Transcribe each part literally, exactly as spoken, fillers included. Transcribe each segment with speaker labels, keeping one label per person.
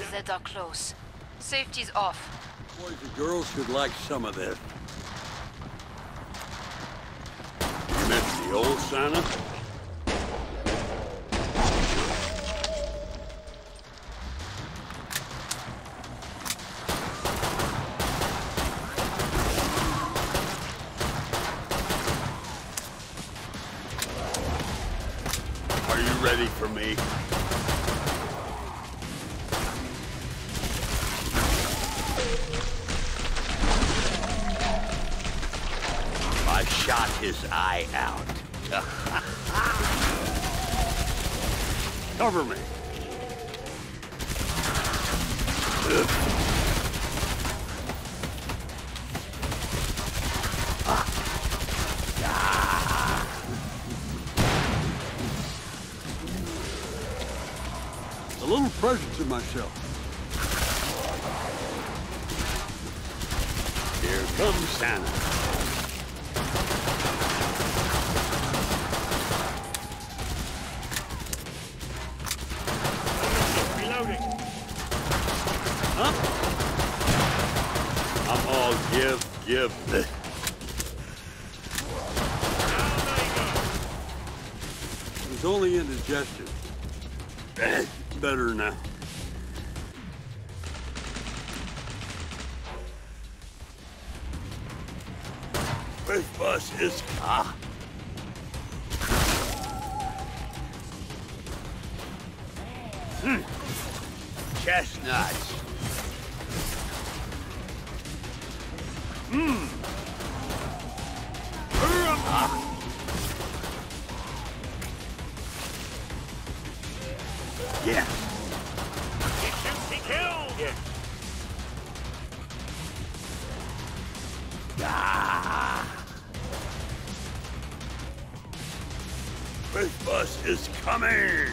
Speaker 1: Zeds are close. Safety's off.
Speaker 2: Boys and girls could like some of this. You miss the old Santa? Are you ready for me? I shot his eye out. Cover me. A little present to myself. Here comes Santa. Huh? I'm all give, give. It was only indigestion. Better now. This bus is ah. Hmm. Chestnuts. Mmm. Ah. Yeah.
Speaker 3: He shoots, he kills. Yeah.
Speaker 2: Ah. This bus is coming.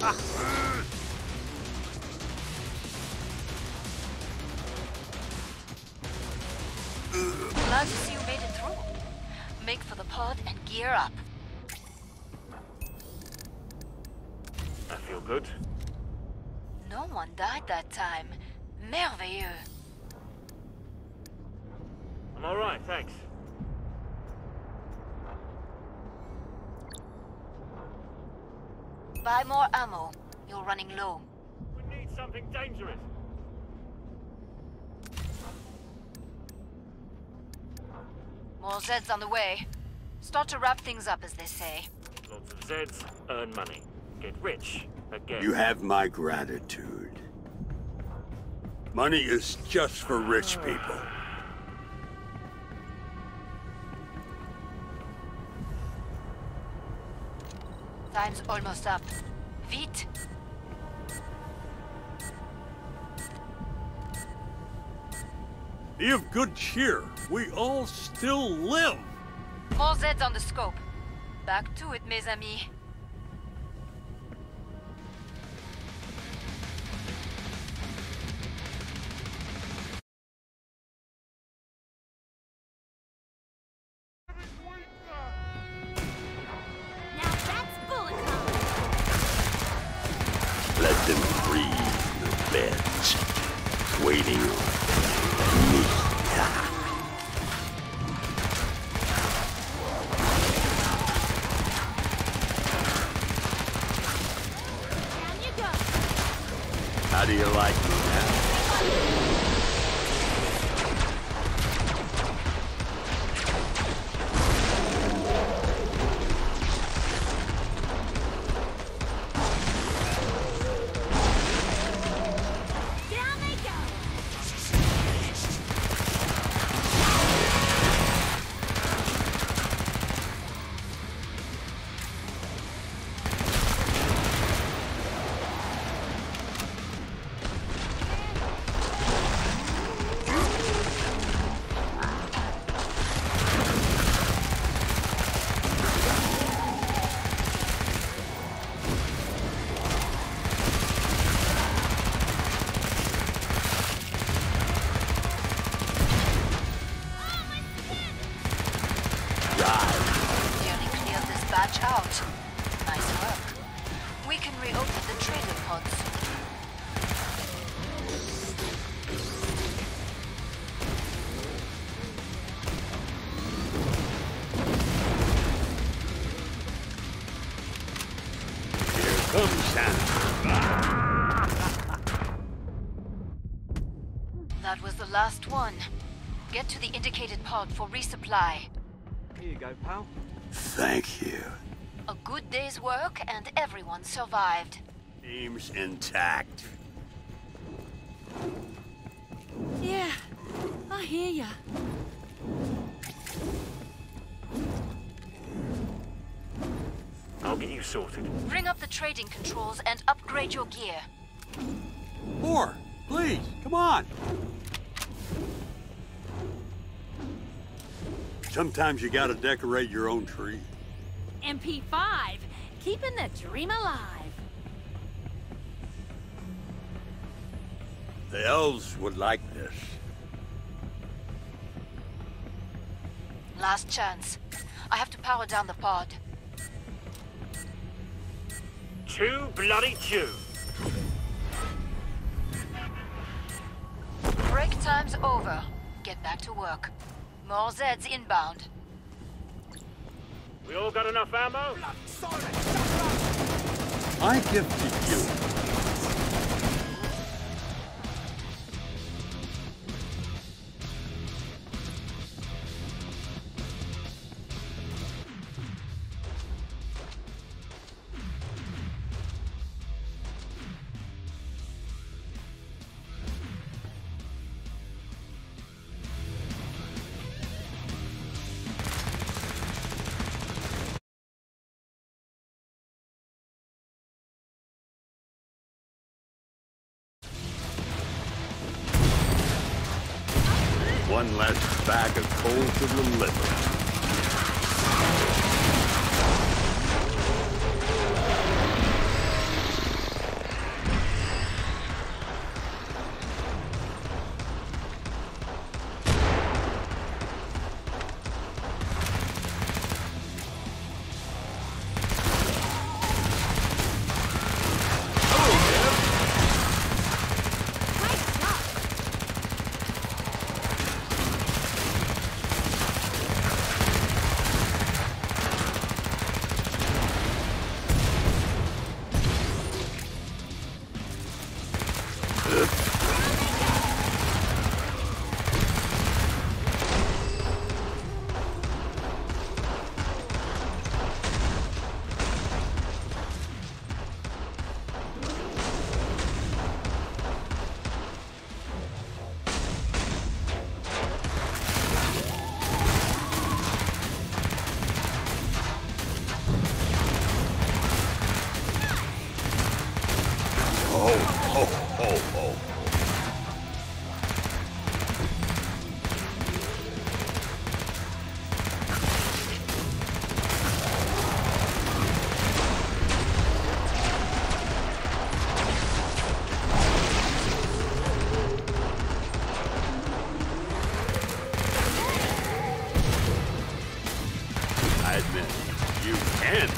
Speaker 1: Glad to see you made it through. Make for the pod and gear up.
Speaker 3: I feel good.
Speaker 1: No one died that time. Merveilleux.
Speaker 3: I'm all right, thanks.
Speaker 1: Buy more ammo. You're running low.
Speaker 3: We need something dangerous.
Speaker 1: More Zeds on the way. Start to wrap things up, as they say.
Speaker 3: Lots of Zeds, earn money. Get rich, again.
Speaker 2: You have my gratitude. Money is just for rich people.
Speaker 1: Time's almost up. Vite!
Speaker 2: Be of good cheer. We all still live.
Speaker 1: More Zeds on the scope. Back to it, mes amis.
Speaker 4: Now that's bullet time.
Speaker 2: Let them breathe in the beds, waiting on me.
Speaker 4: Down you go.
Speaker 2: How do you like me now?
Speaker 4: Down they go.
Speaker 1: That was the last one. Get to the indicated pod for resupply.
Speaker 5: Here you go, pal.
Speaker 2: Thank you.
Speaker 1: A good day's work and everyone survived.
Speaker 2: Team's intact.
Speaker 4: Yeah, I hear ya.
Speaker 3: I'll get you sorted.
Speaker 1: Bring up the trading controls and upgrade your gear.
Speaker 2: More, please, come on. Sometimes you gotta decorate your own tree.
Speaker 4: M P five, keeping the dream alive.
Speaker 2: The elves would like this.
Speaker 1: Last chance. I have to power down the pod.
Speaker 3: Too bloody chew.
Speaker 1: Break time's over. Get back to work. More Zeds inbound.
Speaker 3: We all got enough ammo?
Speaker 2: I gifted you. One less bag of coal to deliver. I admit, you can.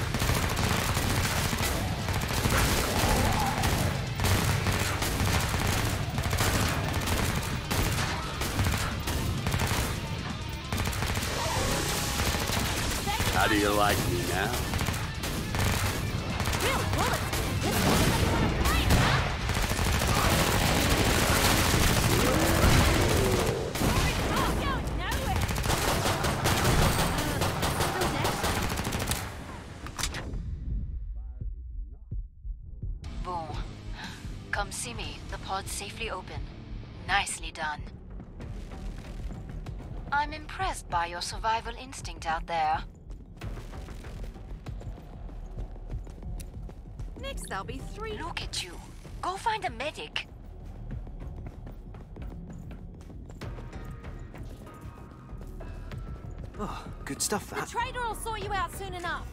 Speaker 2: How do you like me now?
Speaker 4: Real bullets. This one's great, huh? It's not going nowhere. Uh, still next.
Speaker 1: Boom. Come see me. The pod's safely open. Nicely done. I'm impressed by your survival instinct out there.
Speaker 4: Next, there'll be three.
Speaker 1: Look at you. Go find a medic.
Speaker 5: Oh, good stuff,
Speaker 4: The
Speaker 5: that.
Speaker 4: trader will sort you out soon enough.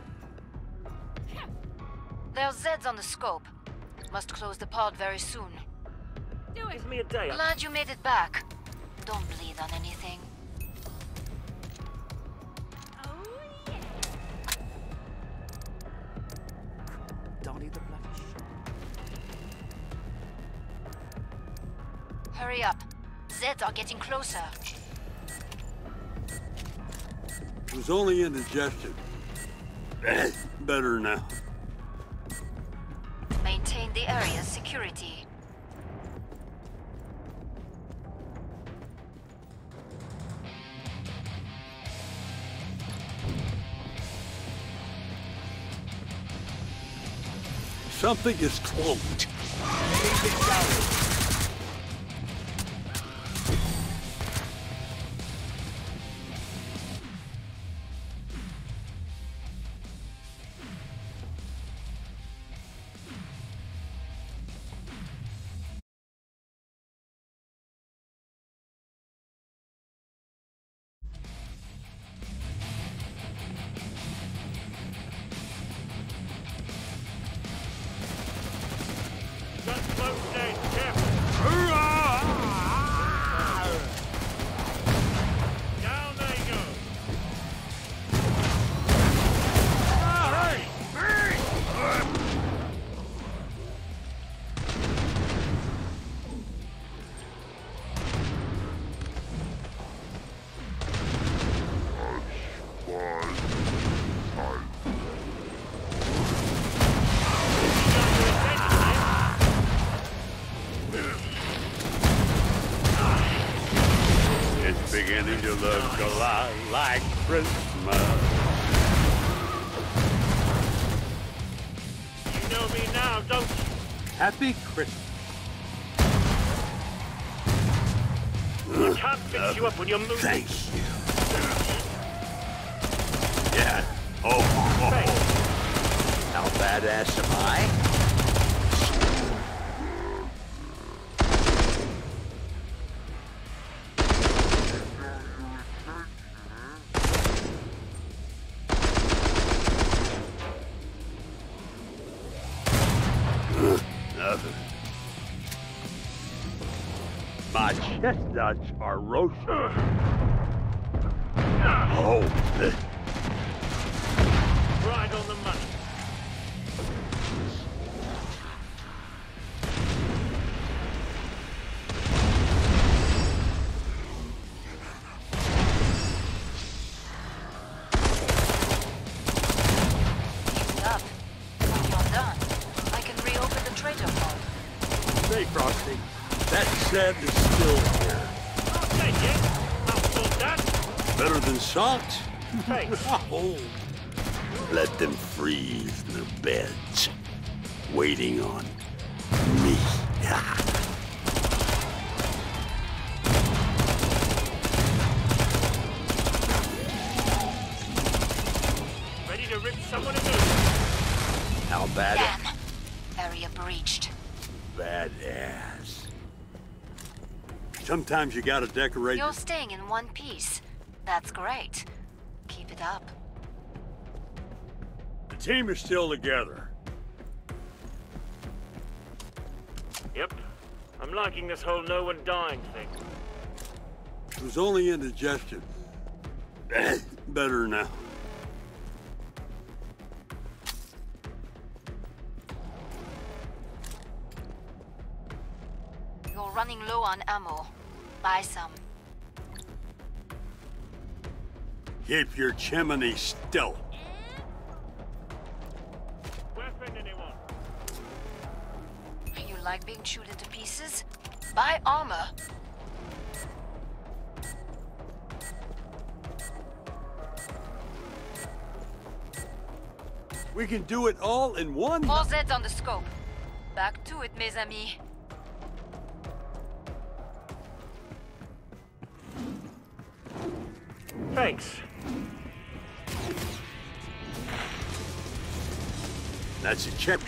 Speaker 1: There's Zeds on the scope. Must close the pod very soon.
Speaker 4: Do it.
Speaker 3: Give me a day.
Speaker 1: Glad you made it back. Don't bleed on anything.
Speaker 4: Oh, yeah.
Speaker 5: Don't need the bloody shit.
Speaker 1: Hurry up. Zeds are getting closer.
Speaker 2: It was only indigestion. Better now.
Speaker 1: Maintain the area's security.
Speaker 2: Something is cloaked.
Speaker 5: Keep it going.
Speaker 3: Got close in. Careful. Down they go.
Speaker 2: It's beginning to look a lot like Christmas.
Speaker 3: You know me now, don't you?
Speaker 2: Happy Christmas.
Speaker 3: I can't fix you up when you're moving.
Speaker 2: Thank you. Yeah. Oh, oh, oh.
Speaker 3: Thanks.
Speaker 2: How badass am I? Nothing. My chestnuts are roasted. Oh, eh.
Speaker 3: Right on the money.
Speaker 1: Keep it up. When you're done, I can reopen the trader vault.
Speaker 2: Say, Frosty, that sand is still here.
Speaker 3: I'll take it. I'll sort that.
Speaker 2: Better than salt?
Speaker 3: Thanks.
Speaker 2: Oh. Let them freeze in their beds, waiting on me.
Speaker 3: Ready to rip someone a new.
Speaker 2: How bad?
Speaker 1: Damn. Area breached.
Speaker 2: Badass. Sometimes you gotta decorate.
Speaker 1: You're staying in one piece. That's great. Keep it up.
Speaker 2: The team is still together.
Speaker 3: Yep. I'm liking this whole no one dying thing.
Speaker 2: It was only indigestion. Better now.
Speaker 1: You're running low on ammo. Buy some.
Speaker 2: Keep your chimney still.
Speaker 3: Weapon, anyone?
Speaker 1: You like being chewed into pieces? Buy armor.
Speaker 2: We can do it all in one.
Speaker 1: Four Zeds on the scope. Back to it, mes amis.
Speaker 3: Thanks.
Speaker 2: That's a chip.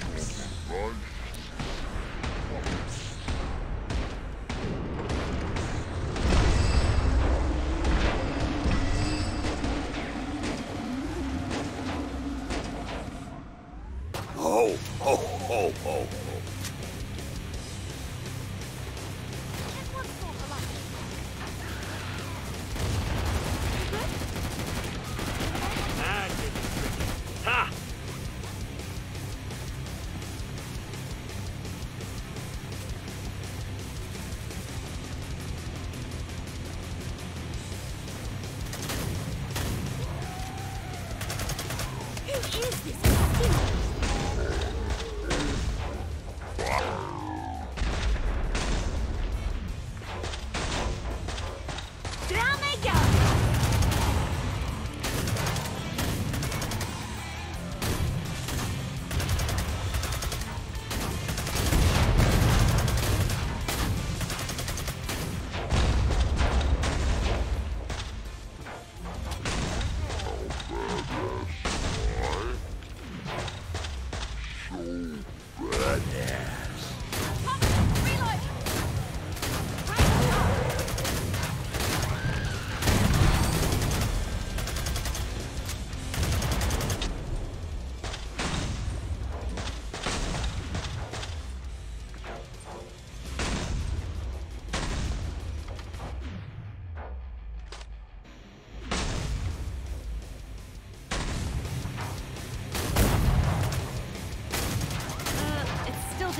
Speaker 2: Oh, oh, oh, oh, oh.
Speaker 3: And it's tricky. Ha!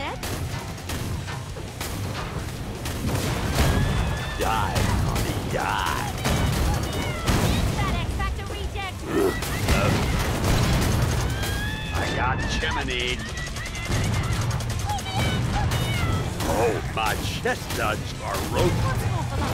Speaker 4: said.
Speaker 2: Die, honey, die.
Speaker 4: That X-Factor reject.
Speaker 2: I got chimney. Oh, my chestnuts are roasted.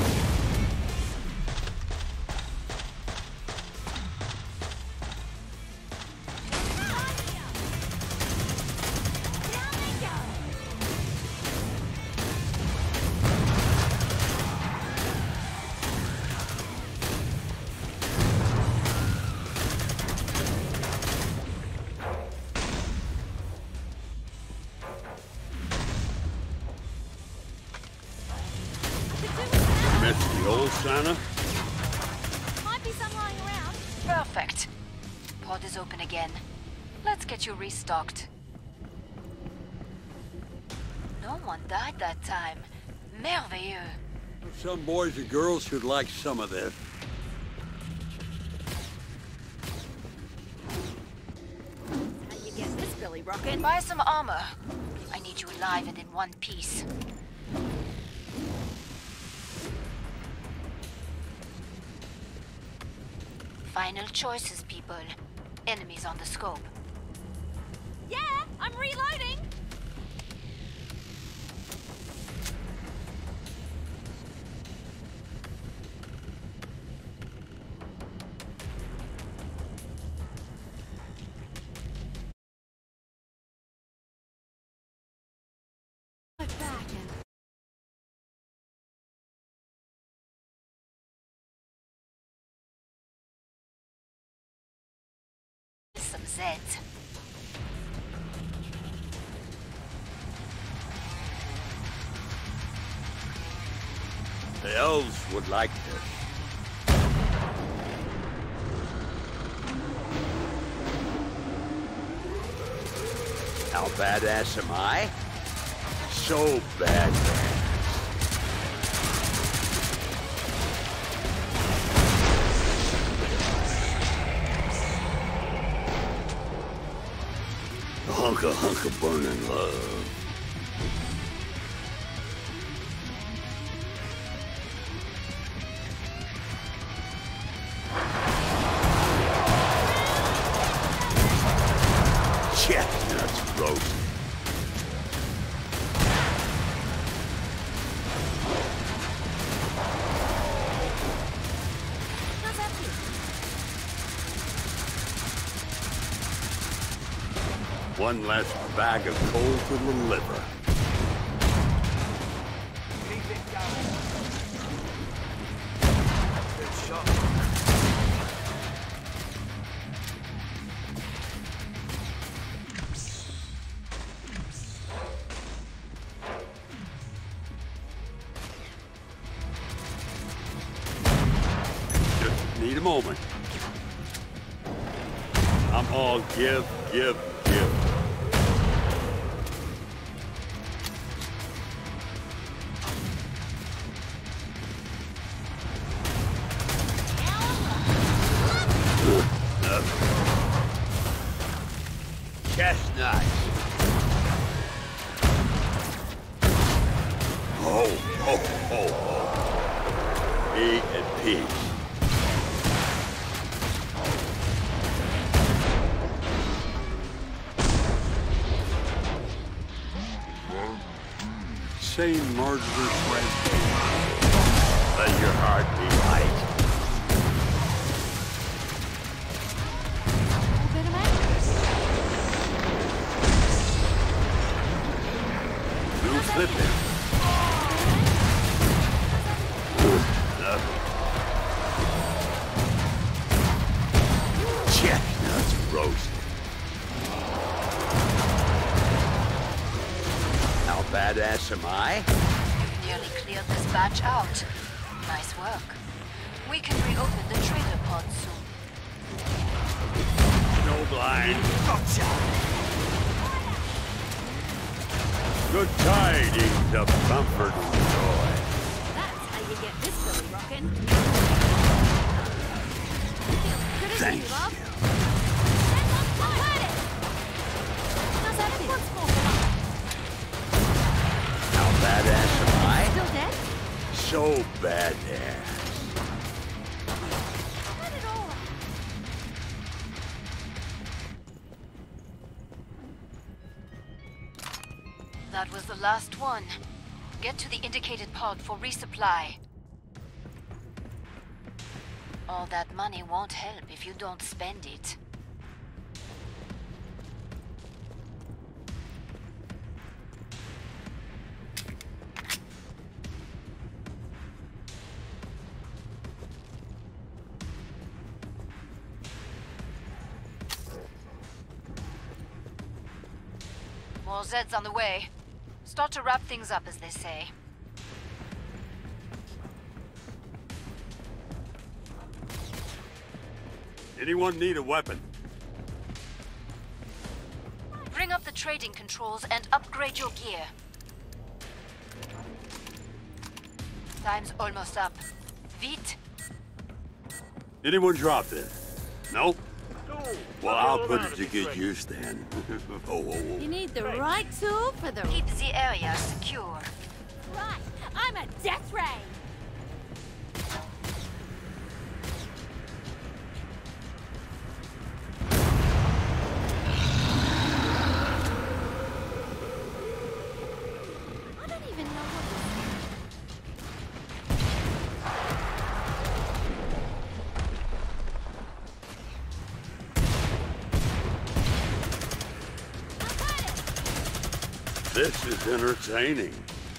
Speaker 2: Miss the old Santa?
Speaker 4: Might be some lying around.
Speaker 1: Perfect. Pod is open again. Let's get you restocked. No one died that time. Merveilleux.
Speaker 2: Some boys and girls should like some of this.
Speaker 4: How you get this Billy rockin'?
Speaker 1: Buy some armor. I need you alive and in one piece. Final choices, people. Enemies on the scope.
Speaker 4: Yeah, I'm reloading.
Speaker 1: Some Zeds.
Speaker 2: The elves would like this. How badass am I? So badass. Hunka hunka burning love. Chestnuts roasted.
Speaker 4: How's that feel?
Speaker 2: One less bag of coal for the liver.
Speaker 5: Keep it going. Good shot.
Speaker 2: Just need a moment. I'm all give, give, give. Chestnuts. Ho, ho, ho, ho. Eat at peace. Same murderous red. Let your heart be light.
Speaker 4: A bit of mattress.
Speaker 2: New flipping. Chestnuts roasted. How badass am I?
Speaker 1: You've nearly cleared this batch out. Nice work. We can reopen the trailer pod soon.
Speaker 2: No blind.
Speaker 5: Gotcha.
Speaker 2: Good tidings of comfort and joy.
Speaker 4: That's how you get this Billy rockin'. Good as
Speaker 2: Thank
Speaker 4: you, love.
Speaker 2: you.
Speaker 4: I've heard it. How's that feel? Once more for love.
Speaker 2: So badass.
Speaker 4: Let it all out.
Speaker 1: That was the last one. Get to the indicated pod for resupply. All that money won't help if you don't spend it. More Zeds on the way. Start to wrap things up, as they say.
Speaker 2: Anyone need a weapon?
Speaker 1: Bring up the trading controls and upgrade your gear. Time's almost up. Vite!
Speaker 2: Anyone dropped it? No?
Speaker 3: Oh,
Speaker 2: Well,
Speaker 3: I'll
Speaker 2: I'll
Speaker 3: go
Speaker 2: put
Speaker 3: around
Speaker 2: it
Speaker 3: if
Speaker 2: to
Speaker 3: it's
Speaker 2: good
Speaker 3: ready.
Speaker 2: use then. oh, oh, oh.
Speaker 4: You need the right tool for the
Speaker 1: Keep the area secure.
Speaker 4: right. I'm a death ray. I don't even know what
Speaker 2: This is entertaining.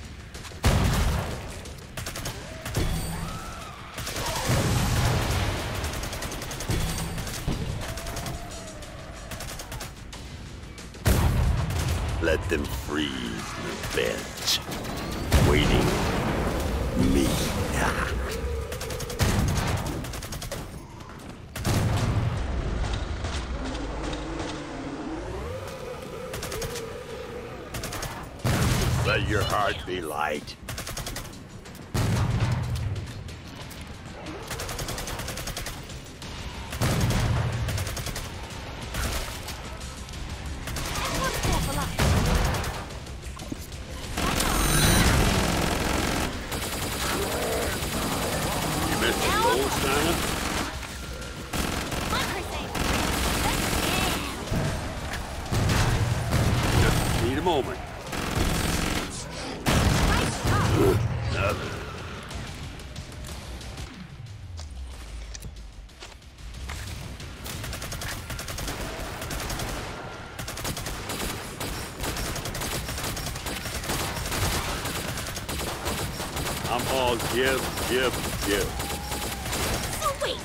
Speaker 2: Let them freeze the beds. Waiting. Me. Let your heart be light.
Speaker 4: What's more for life?
Speaker 2: You missed the gold, Santa?
Speaker 4: My crusade.
Speaker 2: Just need a moment.
Speaker 4: Nice job.
Speaker 2: Nothing. I'm all give, give, give.
Speaker 4: Sweet.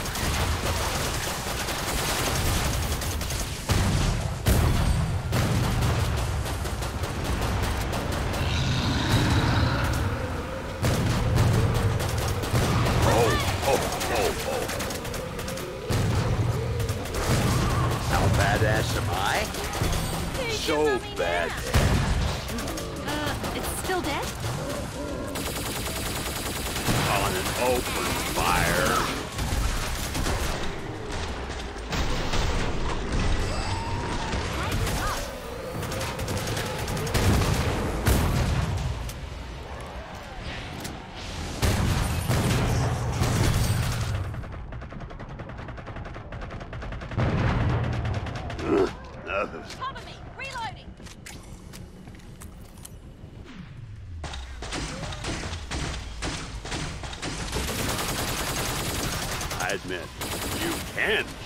Speaker 2: Oh, oh, oh, oh. How badass am I?
Speaker 4: Who's
Speaker 2: So
Speaker 4: your mummy now?
Speaker 2: badass.
Speaker 4: Uh, it's still dead?
Speaker 2: On an open fire. Nothing.
Speaker 4: Cover me. Reloading.
Speaker 2: I admit, you can shoot.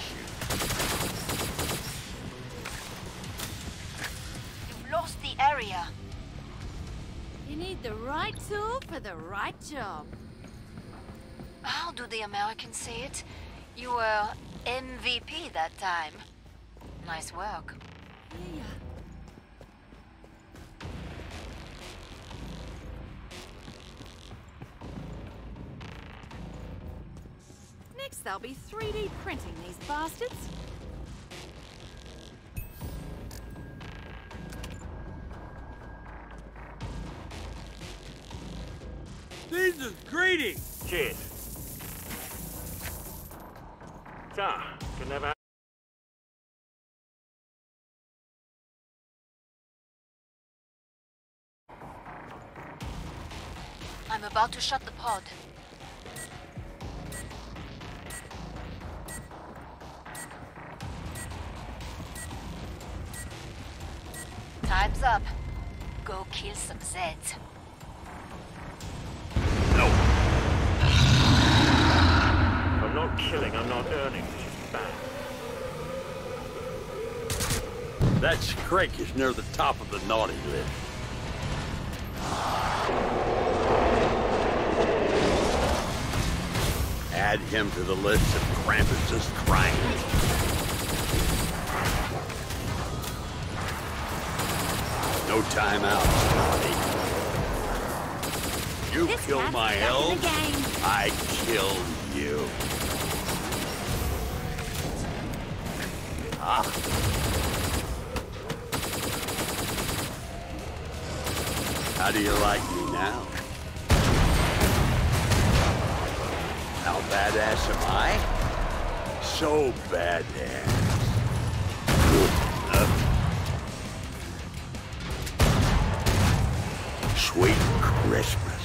Speaker 1: You've lost the area.
Speaker 4: You need the right tool for the right job.
Speaker 1: How do the Americans say it? You were M V P that time. Nice work.
Speaker 4: Yeah. Next, they'll be three D printing these bastards.
Speaker 5: This is greetings.
Speaker 3: Cheers. So, can never.
Speaker 1: I'm about about to shut the pod. Time's up. Go kill some Zeds.
Speaker 2: No.
Speaker 3: If I'm not killing, I'm not earning, which is bad.
Speaker 2: That Skrek is near the top of the naughty list. Add him to the list of Krampus's crimes. No time out, Scotty. You
Speaker 4: This
Speaker 2: kill
Speaker 4: cat's
Speaker 2: my
Speaker 4: back in the
Speaker 2: elves,
Speaker 4: game.
Speaker 2: I kill you. Ah. How do you like me now? How badass am I? So badass. Good enough. Sweet Christmas.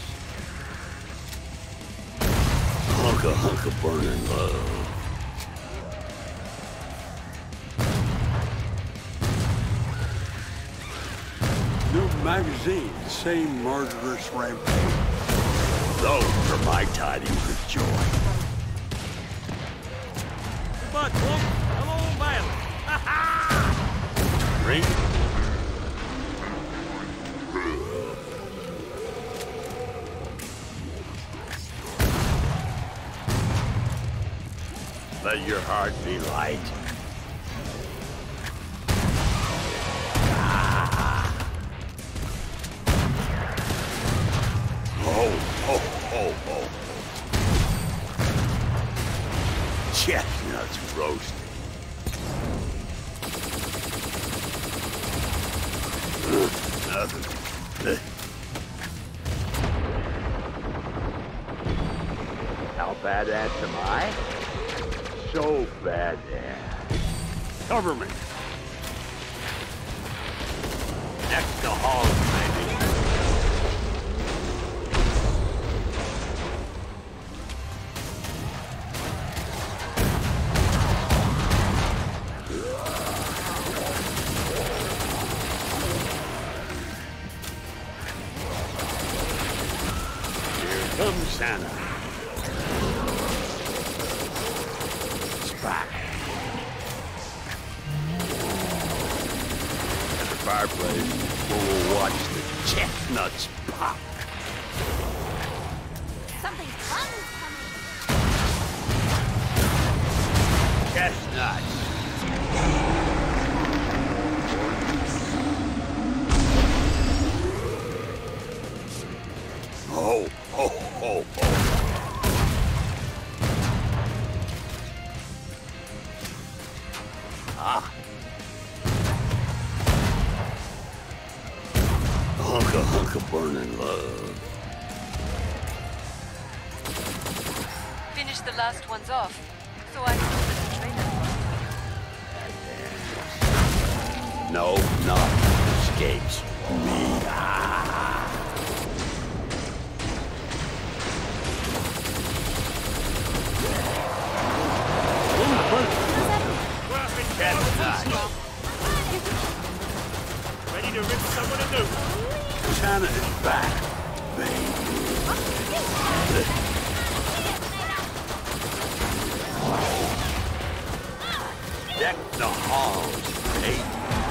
Speaker 2: Hunka hunka burning love. New magazine, same murderous rampage. Those are my tidings of joy.
Speaker 5: But, folks, hello, battle. Ha ha!
Speaker 2: Drink. Let your heart be light. Ah. Oh, oh, oh, oh. Chestnuts roasted. Ugh, nothing. Ugh. How badass am I? So badass. Cover me. Next to Hall, baby. Here comes Santa. Back. At the fireplace, where we'll watch the chestnuts pop.
Speaker 4: Something fun's coming.
Speaker 2: Chestnuts. Oh, oh, oh, oh. Ah. Hunka hunka burning love.
Speaker 1: Finish the last ones off, so I can put the trailer.
Speaker 2: No, nothing escapes me. Ah. Chestnuts.
Speaker 3: Ready to rip someone a new one.
Speaker 2: Santa is back, baby. Deck the halls, baby.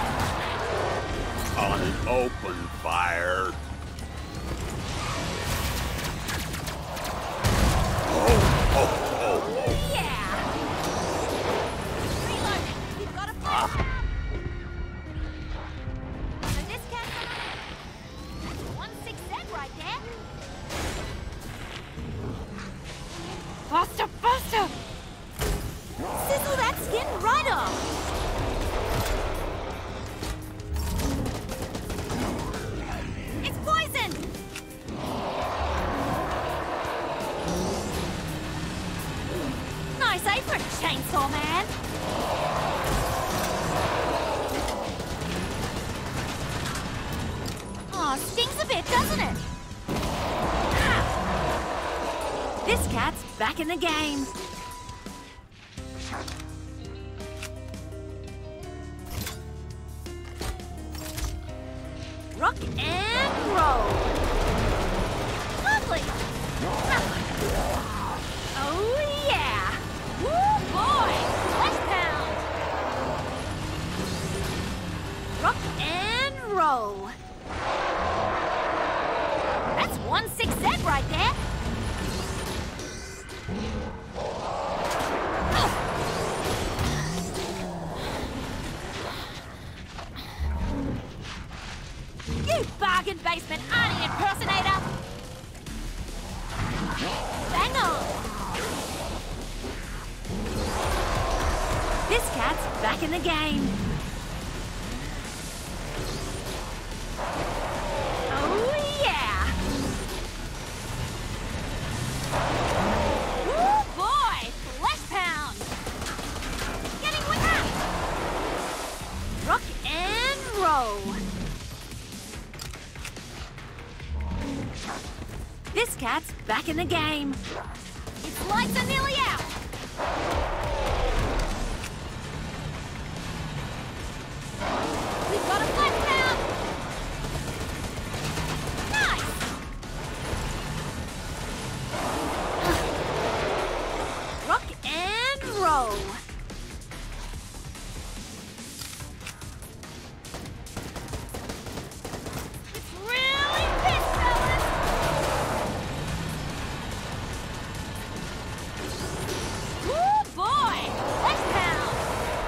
Speaker 2: On an open fire. Oh, oh, oh, oh.
Speaker 4: Yeah! Reload! You've got a plan.
Speaker 2: Ah.
Speaker 4: So this cat's one six Z right there. Faster, faster! Sizzle that skin right off! It's poison! Nice apron, Chainsaw Man! Aw, stings a bit, doesn't it? Ah! This cat's back in the game. Rock and roll. Lovely. Oh yeah. Woo boy. Flesh pound. Rock and roll. That's one six Z right there. You bargain basement Arnie impersonator! Bang on! This cat's back in the game. Oh yeah! Woo boy! Flesh pound! Getting with that! Rock and roll! This cat's back in the game. Its lights are nearly out. We've got a flash pound. Nice. Rock and roll. It's really pissed, fellas. Woo boy! Flesh pound!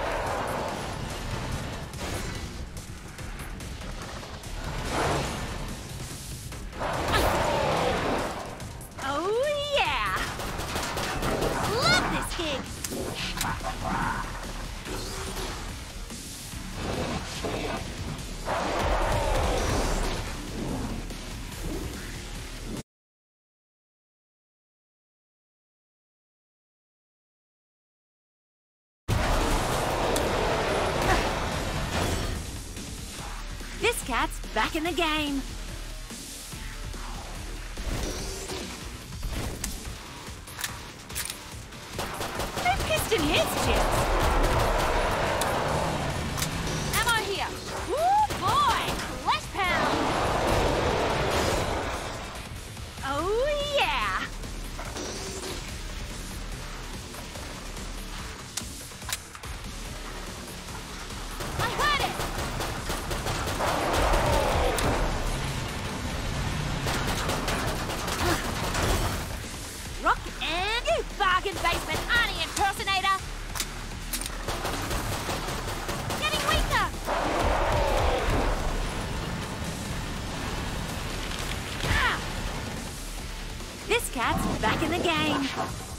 Speaker 4: Oh yeah! Love this gig! This cat's back in the game. Who pissed in his chips? Ammo here. Woo boy! Flesh pound! Oh yeah! I heard it! Rock and you bargain basement Arnie impersonator! Getting weaker! Ah! This cat's back in the game.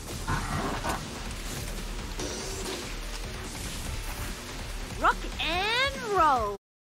Speaker 4: Rock and roll.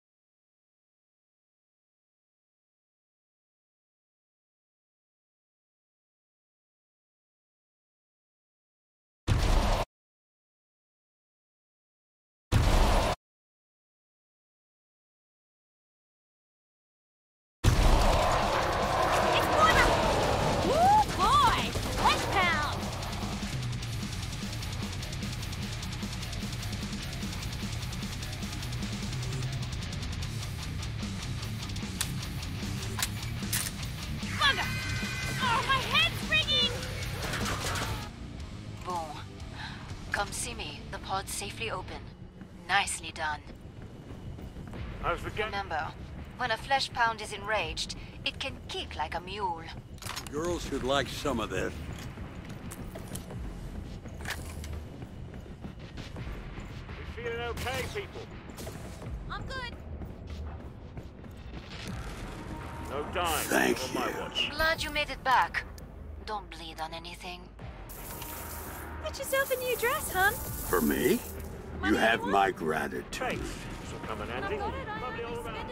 Speaker 1: Come see me. The pod's safely open. Nicely done.
Speaker 3: How's the game?
Speaker 1: Remember, when a flesh pound is enraged, it can kick like a mule.
Speaker 2: Girls should like some of this.
Speaker 3: You feeling okay, people?
Speaker 4: I'm good.
Speaker 3: No dying.
Speaker 2: Thank
Speaker 3: on my
Speaker 2: you.
Speaker 3: watch.
Speaker 1: Glad you made it back. Don't bleed on anything.
Speaker 4: Get yourself a new dress, hon.
Speaker 2: For me? You have my gratitude.
Speaker 3: Thanks. This will come in handy.
Speaker 4: I've got it. I
Speaker 3: Lovely
Speaker 4: only
Speaker 3: all
Speaker 4: spend
Speaker 3: around.
Speaker 4: it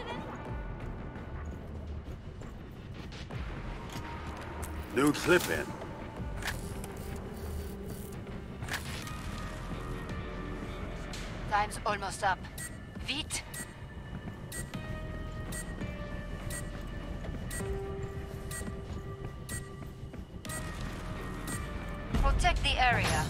Speaker 4: in.
Speaker 2: New clip-in.
Speaker 1: Time's almost up. Vite! Protect the area.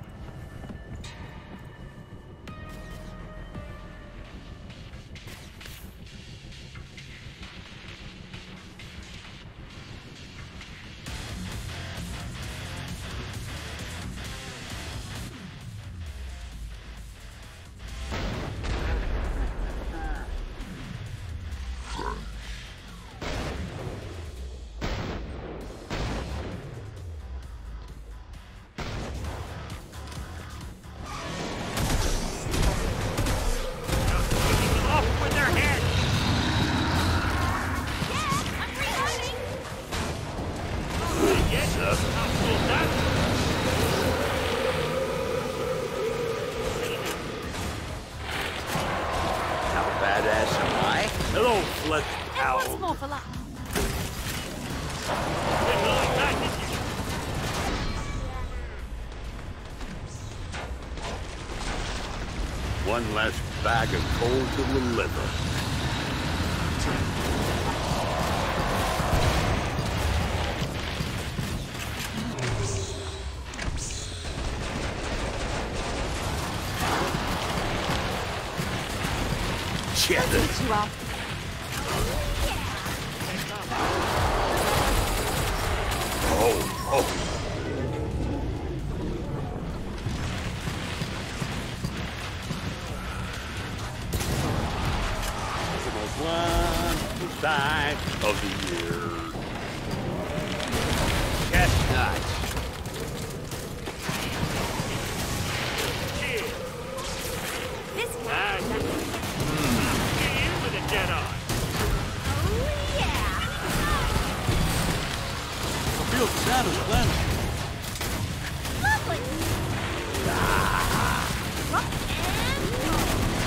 Speaker 2: Hello, flesh
Speaker 4: And once
Speaker 2: owl.
Speaker 4: more for luck.
Speaker 2: One last bag of coal to deliver. Shit.
Speaker 4: You up.
Speaker 2: Oh, oh. One side of the year. Chestnuts.
Speaker 4: This one.
Speaker 3: Nice. Get in with a Jedi.
Speaker 4: Oh, yeah.
Speaker 5: I feel the sound of splendid.
Speaker 4: Lovely. Rock and roll.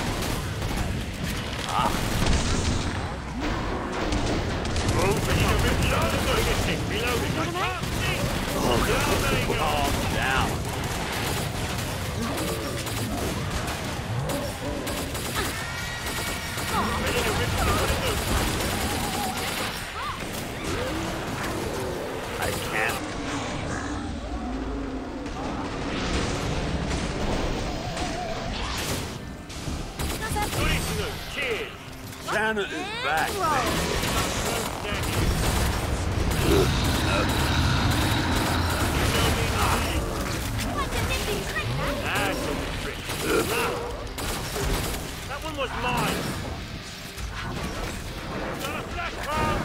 Speaker 2: Calm down. I can't. Santa is back, man.
Speaker 3: That one was mine. Got a flash bomb.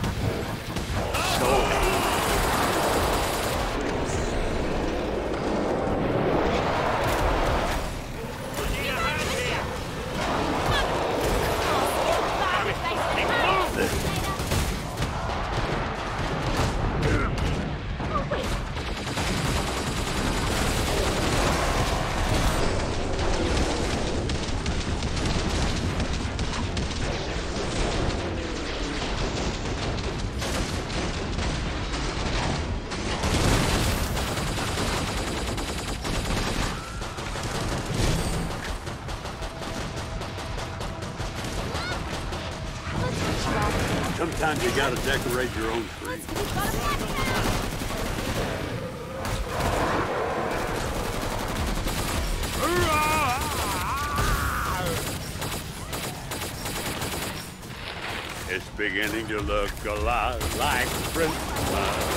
Speaker 3: We need a hand here. Move this.
Speaker 2: Sometimes you gotta decorate your own tree. It's beginning to look a lot like Christmas.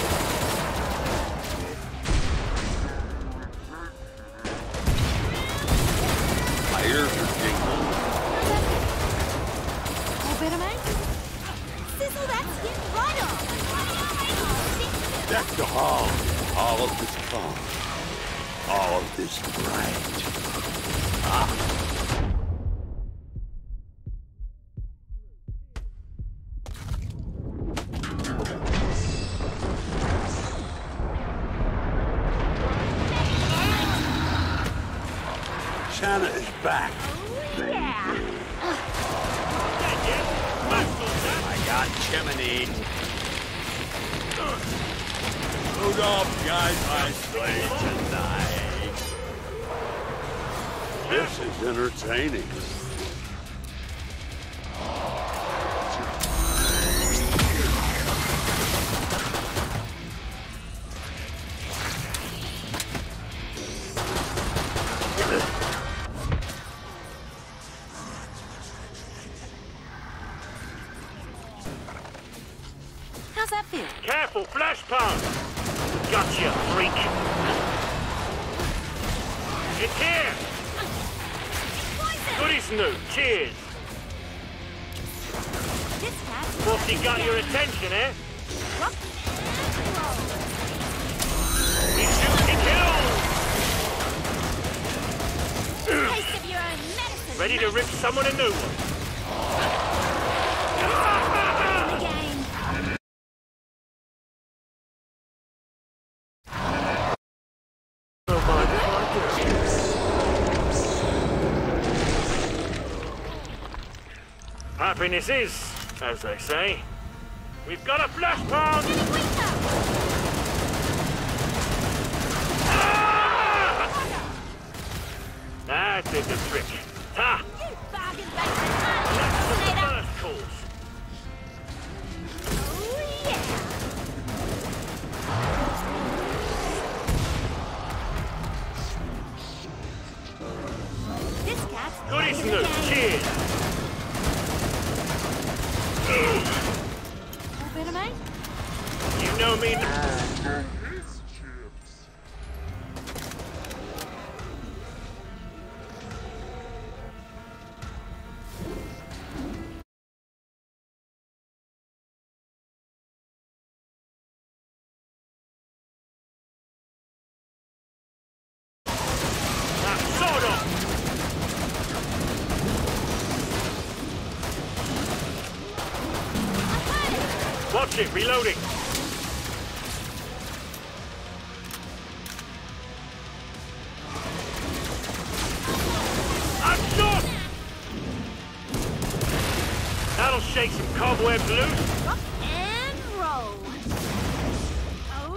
Speaker 2: My ears are tingling.
Speaker 4: Oh, better man. Sizzle that skin right off.
Speaker 2: Deck the hall. All of this calm. All of this bright. Ah. Santa is back.
Speaker 4: Yeah.
Speaker 2: I got chimney. Rudolph guide my sleigh tonight. This is entertaining.
Speaker 3: Careful, flash pound! Gotcha, freak! It's here! Goody Snoot, cheers!
Speaker 4: This cat.
Speaker 3: What's he got your attention, eh?
Speaker 4: Rock and roll.
Speaker 3: He shoots, he kills!
Speaker 4: Taste of your own medicine.
Speaker 3: Ready to rip someone a new one.
Speaker 4: In the game.
Speaker 3: Oh my God. Happiness is, as they say. We've got a flash pound! Ah! That did the trick. Ha!
Speaker 4: You bargain
Speaker 3: That's the
Speaker 4: basement
Speaker 3: first course.
Speaker 4: Oh yeah. This cat's
Speaker 3: Goody
Speaker 4: back in the
Speaker 3: Snoot,
Speaker 4: game.
Speaker 3: cheers!
Speaker 4: All better, mate?
Speaker 3: You know me now. Watch it, reloading. I'm shot! That'll shake some cobwebs loose.
Speaker 4: Rock and roll. Oh,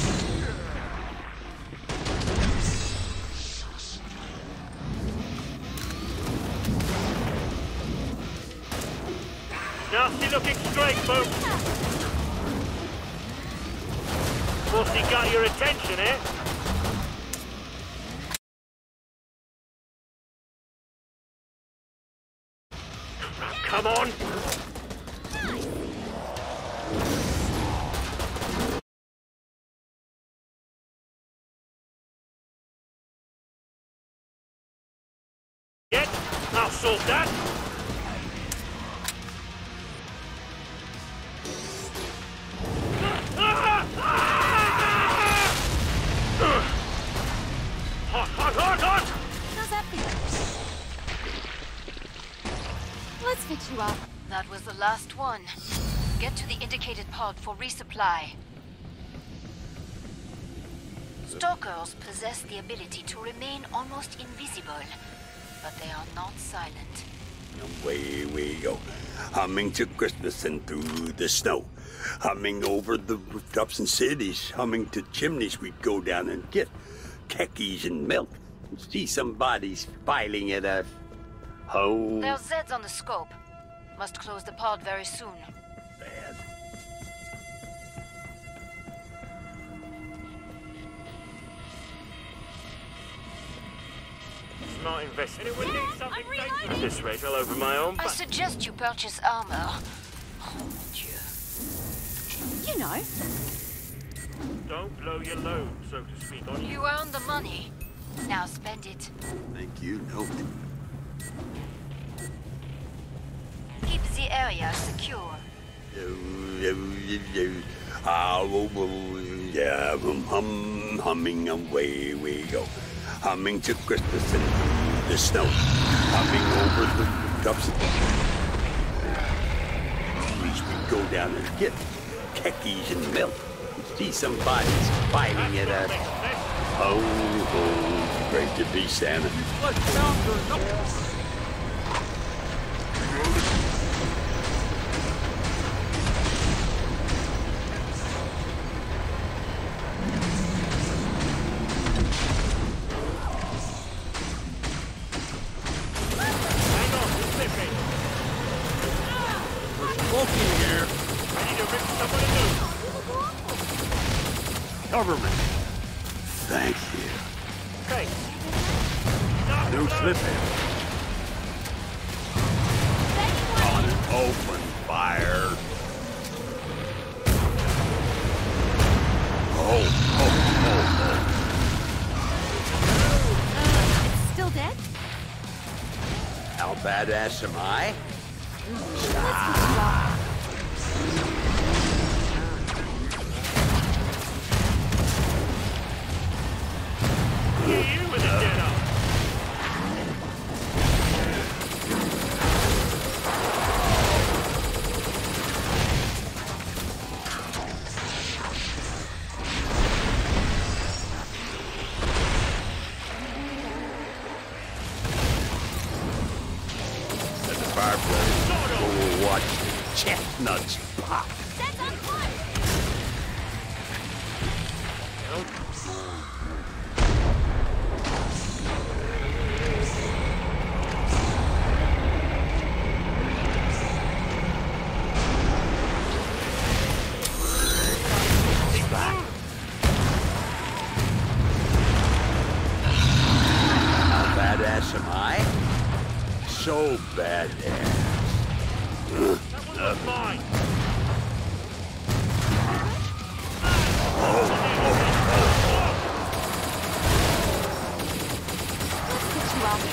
Speaker 3: Nasty looking straight, folks. What's he got your attention, eh? Come on! Yet, I'll sort that. Hot, hot, hot, hot!
Speaker 4: how's that feel? Let's fix you up.
Speaker 1: That was the last one. Get to the indicated pod for resupply. Stalkers possess the ability to remain almost invisible, but they are not silent.
Speaker 2: Away we go, humming to Christmas and through the snow. Humming over the rooftops and cities, humming to chimneys we'd go down and get khakis and milk. See somebody's filing at us. Oh,
Speaker 1: There's Zeds on the scope. Must close the pod very soon.
Speaker 2: bad.
Speaker 3: Smart investment. Anyone
Speaker 4: Dad,
Speaker 3: need something
Speaker 4: I'm reloading.
Speaker 3: dangerous? At this rate, I'll over my own
Speaker 1: I
Speaker 3: back.
Speaker 1: suggest you purchase armor. Oh, mon Dieu.
Speaker 4: You know.
Speaker 3: Don't blow your load, so to speak, on you.
Speaker 1: You earned the money. Now spend it.
Speaker 2: Thank you, note.
Speaker 1: Keep the area secure.
Speaker 2: Ah, oh, oh, yeah, hum, hum, humming away we go. Humming to Christmas and through the snow. Humming over the rooftops. Chimneys we go down and get khakis and milk. See somebody's fighting at us. Oh, oh, great to be Santa.
Speaker 5: Let's found her. No.
Speaker 3: Hang on, we're slipping.
Speaker 5: We're smoking here.
Speaker 3: Ready to rip someone a new.
Speaker 2: Cover me. Thank you.
Speaker 3: Thanks.
Speaker 2: No slipping. On an open fire. oh, oh, oh.
Speaker 4: Uh, it's still dead?
Speaker 2: How badass am I?
Speaker 4: Let's get you off.
Speaker 3: You with a dead arm.
Speaker 2: Let the fireplace go watch the chestnuts pop.
Speaker 4: That's on fire!
Speaker 2: How badass am I? So badass.
Speaker 3: That was mine.
Speaker 4: Let's get you off.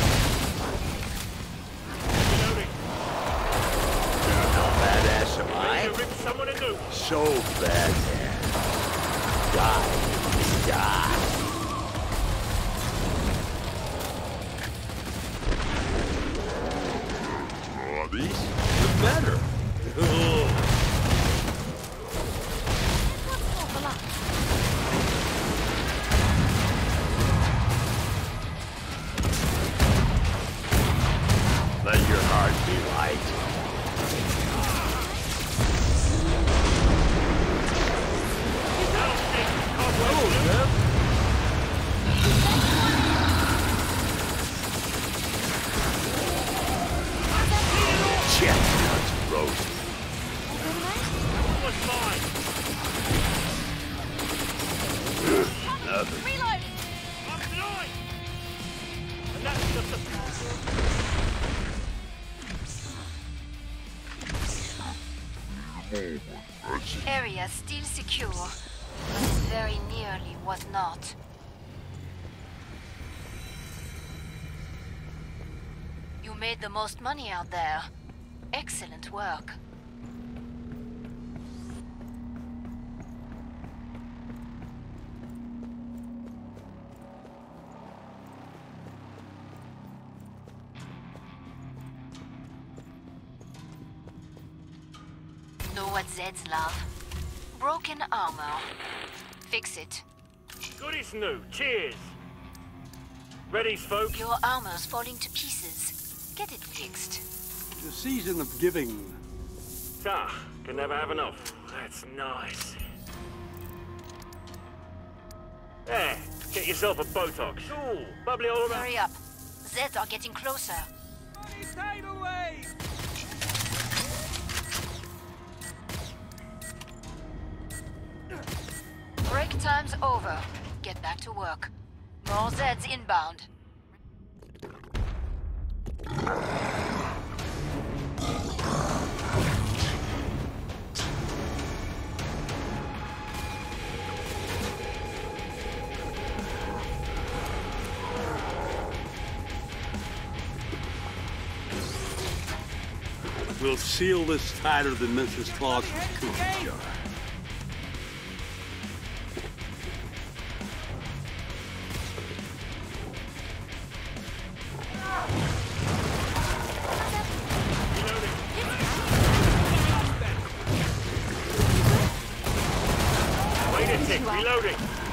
Speaker 3: Reloading.
Speaker 2: How badass am
Speaker 3: Ready
Speaker 2: I?
Speaker 3: to rip someone a new.
Speaker 2: So badass. Die. Die. Oh, these the better. Ugh.
Speaker 4: Awful lot.
Speaker 2: Let your heart be light. Chestnuts roast.
Speaker 3: That was mine.
Speaker 2: Nothing.
Speaker 4: Reloading!
Speaker 3: I'm blind. And that's just a...
Speaker 1: Area still secure, but very nearly was not. You made the most money out there. Excellent work. Know what Zeds love? Broken armor. Fix it.
Speaker 3: Good as new. Cheers. Ready, folk?
Speaker 1: Your armor's falling to pieces. Get it fixed.
Speaker 2: The season of giving.
Speaker 3: Ah, can never have enough. That's nice. There, get yourself a Botox. Ooh, bubbly all around.
Speaker 1: Hurry up. Zeds are getting closer.
Speaker 5: Tidal wave!
Speaker 1: Break time's over. Get back to work. More Zeds inbound.
Speaker 2: We'll seal this tighter than Missus Claus's cookie jar.
Speaker 3: Wait a tick, reloading.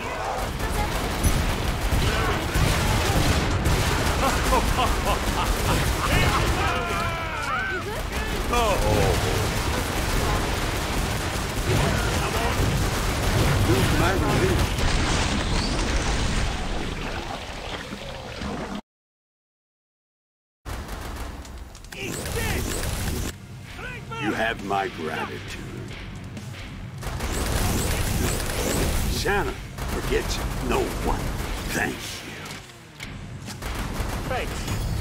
Speaker 2: Who's my revenge? You have my gratitude. Santa forgets no one. Thank you.
Speaker 3: Thanks.